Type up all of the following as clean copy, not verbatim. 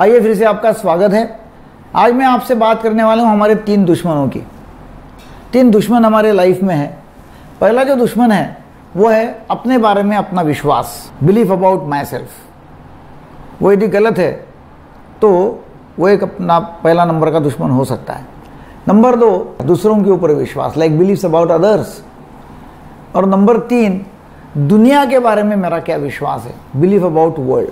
आइए फिर से आपका स्वागत है। आज मैं आपसे बात करने वाला हूँ हमारे 3 दुश्मनों की। 3 दुश्मन हमारे लाइफ में है। पहला जो दुश्मन है वो है अपने बारे में अपना विश्वास, बिलीव अबाउट माई सेल्फ। वो यदि गलत है तो वो एक अपना पहला नंबर का दुश्मन हो सकता है। नंबर 2 दूसरों के ऊपर विश्वास, लाइक बिलीव्स अबाउट अदर्स। और नंबर 3 दुनिया के बारे में मेरा क्या विश्वास है, बिलीव अबाउट वर्ल्ड।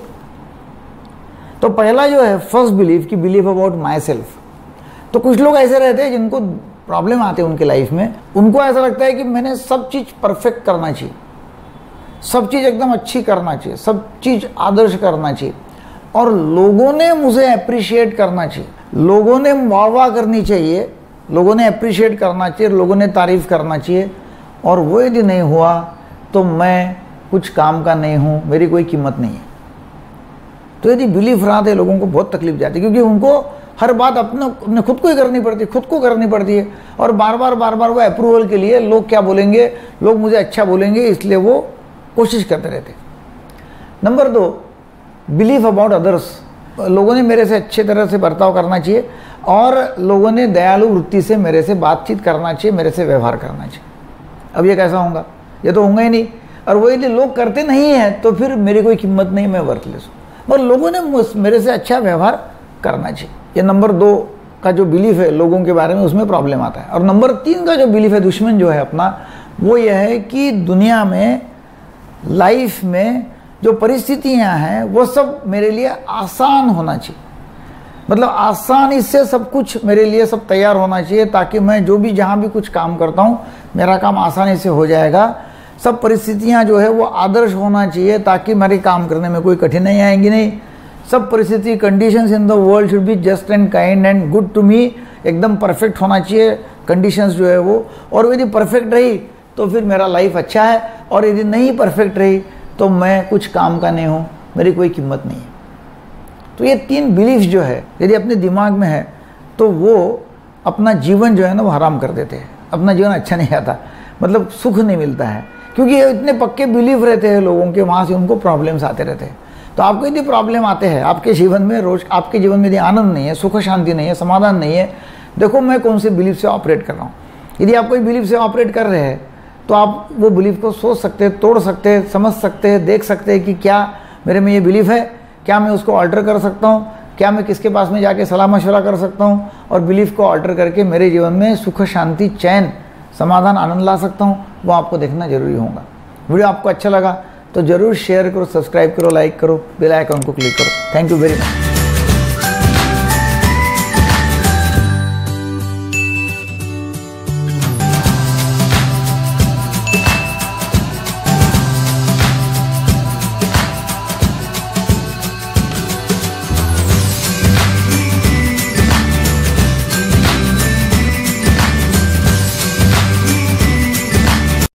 तो पहला जो है फर्स्ट बिलीव कि बिलीव अबाउट माई सेल्फ। तो कुछ लोग ऐसे रहते हैं जिनको प्रॉब्लम आते हैं उनके लाइफ में, उनको ऐसा लगता है कि मैंने सब चीज़ परफेक्ट करना चाहिए, सब चीज़ एकदम अच्छी करना चाहिए, सब चीज़ आदर्श करना चाहिए और लोगों ने मुझे अप्रिशिएट करना चाहिए, लोगों ने वाह करनी चाहिए, लोगों ने अप्रिशिएट करना चाहिए, लोगों ने तारीफ करना चाहिए। और वो यदि नहीं हुआ तो मैं कुछ काम का नहीं हूँ, मेरी कोई कीमत नहीं है। तो यदि बिलीफ रहा है लोगों को बहुत तकलीफ जाती है, क्योंकि उनको हर बात अपने खुद को ही करनी पड़ती है, खुद को करनी पड़ती है। और बार बार वो अप्रूवल के लिए लोग क्या बोलेंगे, लोग मुझे अच्छा बोलेंगे, इसलिए वो कोशिश करते रहते। Number 2 believe about others. लोगों ने मेरे से अच्छे तरह से बर्ताव करना चाहिए और लोगों ने दयालु वृत्ति से मेरे से बातचीत करना चाहिए, मेरे से व्यवहार करना चाहिए। अब ये कैसा होगा, ये तो होगा ही नहीं। और वो यदि लोग करते नहीं हैं तो फिर मेरी कोई कीमत नहीं, मैं वर्थलेस हूँ। पर लोगों ने मेरे से अच्छा व्यवहार करना चाहिए। ये नंबर 2 का जो बिलीफ है लोगों के बारे में, उसमें प्रॉब्लम आता है। और नंबर 3 का जो बिलीफ है दुश्मन जो है अपना, वो ये है कि दुनिया में, लाइफ में जो परिस्थितियाँ हैं वो सब मेरे लिए आसान होना चाहिए। मतलब आसानी से सब कुछ मेरे लिए सब तैयार होना चाहिए, ताकि मैं जो भी जहाँ भी कुछ काम करता हूँ मेरा काम आसानी से हो जाएगा। सब परिस्थितियाँ जो है वो आदर्श होना चाहिए, ताकि मेरे काम करने में कोई कठिनाई आएंगी नहीं। सब परिस्थिति, conditions in the world should be just and kind and good to me. एकदम परफेक्ट होना चाहिए कंडीशंस जो है वो। और यदि परफेक्ट रही तो फिर मेरा लाइफ अच्छा है, और यदि नहीं परफेक्ट रही तो मैं कुछ काम का नहीं हूँ, मेरी कोई कीमत नहीं है। तो ये 3 बिलीफ जो है यदि अपने दिमाग में है तो वो अपना जीवन जो है ना वो हराम कर देते हैं। अपना जीवन अच्छा नहीं आता, मतलब सुख नहीं मिलता है, क्योंकि ये इतने पक्के बिलीफ रहते हैं लोगों के, वहाँ से उनको प्रॉब्लम्स आते रहते हैं। तो आपको यदि प्रॉब्लम आते हैं आपके जीवन में, रोज आपके जीवन में यदि आनंद नहीं है, सुख शांति नहीं है, समाधान नहीं है, देखो मैं कौन से बिलीफ से ऑपरेट कर रहा हूँ। यदि आप कोई बिलीफ से ऑपरेट कर रहे हैं तो आप वो बिलीफ को सोच सकते हैं, तोड़ सकते हैं, समझ सकते हैं, देख सकते हैं कि क्या मेरे में ये बिलीफ है, क्या मैं उसको ऑल्टर कर सकता हूँ, क्या मैं किसके पास में जाके सलाह मशवरा कर सकता हूँ और बिलीफ को ऑल्टर करके मेरे जीवन में सुख शांति, चैन, समाधान, आनंद ला सकता हूँ। वो आपको देखना जरूरी होगा। वीडियो आपको अच्छा लगा तो जरूर शेयर करो, सब्सक्राइब करो, लाइक करो, बेल आइकन को क्लिक करो। Thank you very much.